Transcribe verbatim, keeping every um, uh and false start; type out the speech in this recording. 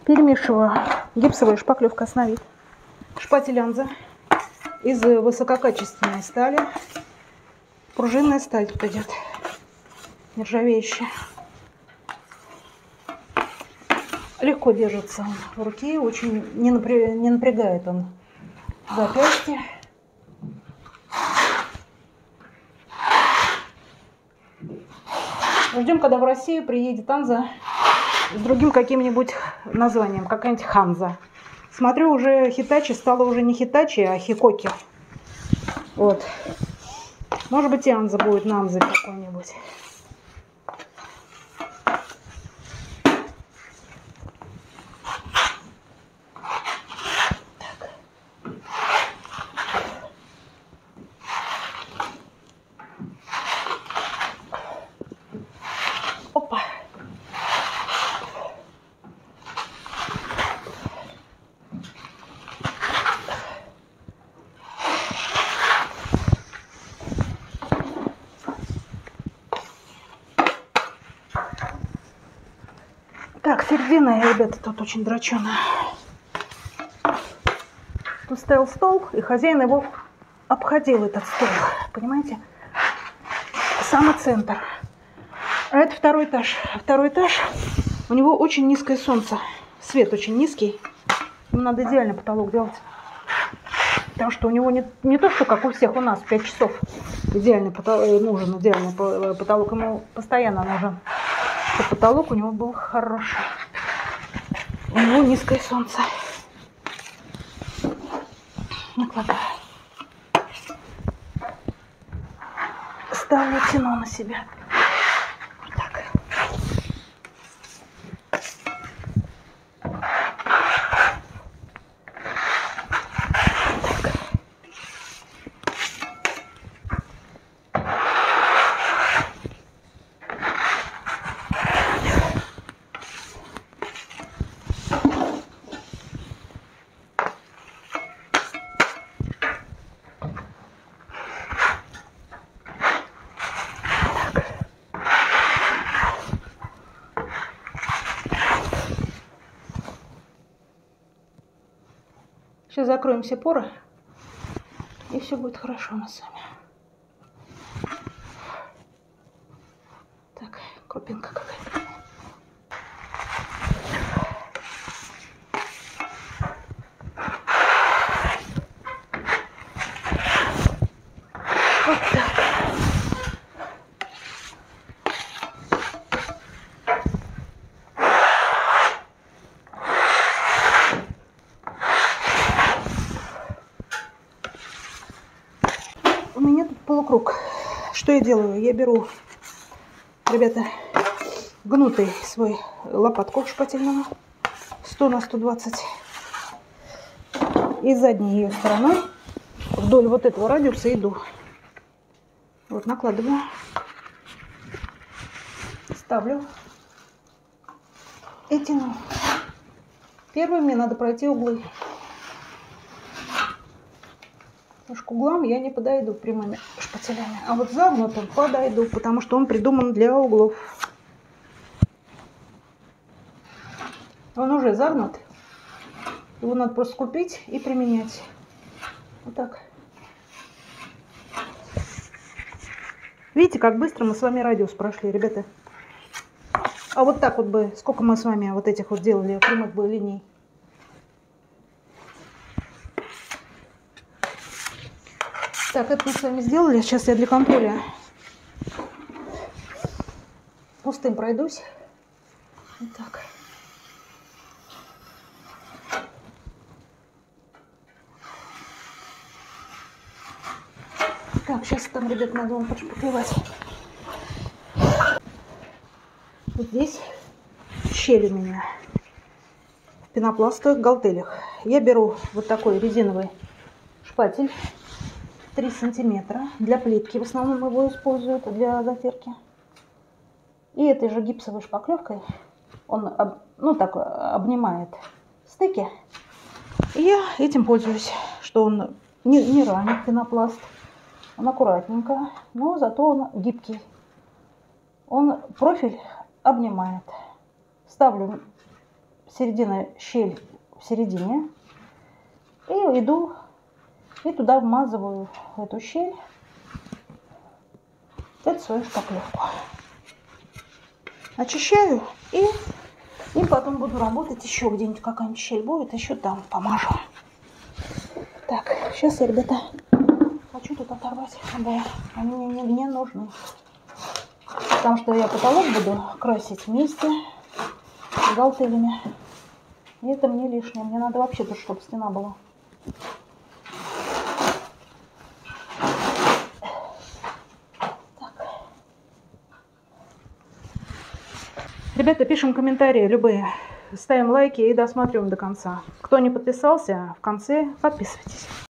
Перемешиваю. Гипсовая шпаклевка «Основит». Шпатель Анза из высококачественной стали. Пружинная сталь тут идет, нержавеющая. Легко держится он в руке, очень не, напря... не напрягает он запястье. Ждем, когда в Россию приедет Анза с другим каким-нибудь названием, какая-нибудь Ханза. Смотрю, уже Хитачи стало уже не Хитачи, а Хикоки. Вот. Может быть, и Анза будет на Анзе какой-нибудь. Опа. Так, середина, ребята, тут очень драченая. Тут стоял стол, и хозяин его обходил, этот стол. Понимаете? Самый центр. А это второй этаж. Второй этаж, у него очень низкое солнце. Свет очень низкий. Ему надо идеальный потолок делать. Потому что у него не, не то, что как у всех у нас, пять часов идеальный потолок, нужен идеальный потолок. Ему постоянно нужен. Чтобы потолок у него был хороший. У него низкое солнце. Накладываю. Ставлю, тяну на себя. Вот так. Сейчас закроем все поры, и все будет хорошо у нас с вами. Так, крупинка какая-то. Вот так. У меня тут полукруг. Что я делаю? Я беру, ребята, гнутый свой лопатку шпательную сто на сто двадцать и задней ее стороной вдоль вот этого радиуса иду. Вот накладываю, ставлю и тяну. Первым мне надо пройти углы. Потому что к углам я не подойду прямыми шпателями. А вот загнутым подойду, потому что он придуман для углов. Он уже загнут. Его надо просто купить и применять. Вот так. Видите, как быстро мы с вами радиус прошли, ребята. А вот так вот бы, сколько мы с вами вот этих вот делали прямых бы линий. Так, это мы с вами сделали. Сейчас я для контроля пустым пройдусь. Вот так. Так, сейчас там, ребят, надо вам подшпаклевать. Вот здесь щель у меня в пенопластовых галтелях. Я беру вот такой резиновый шпатель. три сантиметра. Для плитки в основном его используют для затирки. И этой же гипсовой шпаклевкой он, ну, так, обнимает стыки. И я этим пользуюсь, что он не, не ранит пенопласт. Он аккуратненько, но зато он гибкий. Он профиль обнимает. Ставлю середина, щель в середине. И иду и туда вмазываю в эту щель эту свою шпаклевку. Очищаю и, и потом буду работать еще где-нибудь, какая-нибудь щель будет, еще там помажу. Так, сейчас я, ребята, хочу тут оторвать обои. Они мне не нужны. Потому что я потолок буду красить вместе с галтелями. И это мне лишнее. Мне надо вообще тут, чтобы стена была. Так. Ребята, пишем комментарии любые. Ставим лайки и досматриваем до конца. Кто не подписался, в конце подписывайтесь.